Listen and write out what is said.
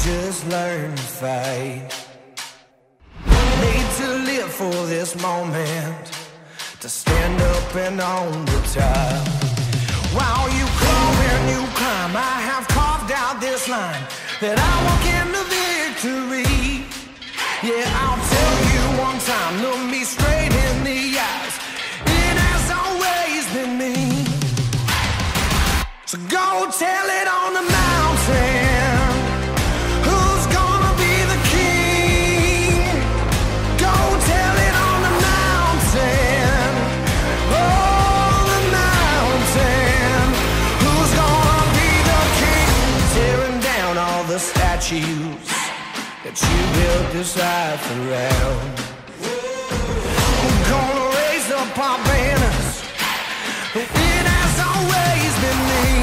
just learn to fight. Made to live for this moment, to stand up and on the top. While you crawl and you climb, I have carved out this line that I walk into victory. Yeah, I'll tell you one time, look me straight in the eyes. It has always been me. So go tell it on the mountain. Who's gonna be the king? Go tell it on the mountain. Oh, the mountain. Who's gonna be the king? Tearing down all the statues that you built this life around. We're gonna raise up our banners. It has always been me.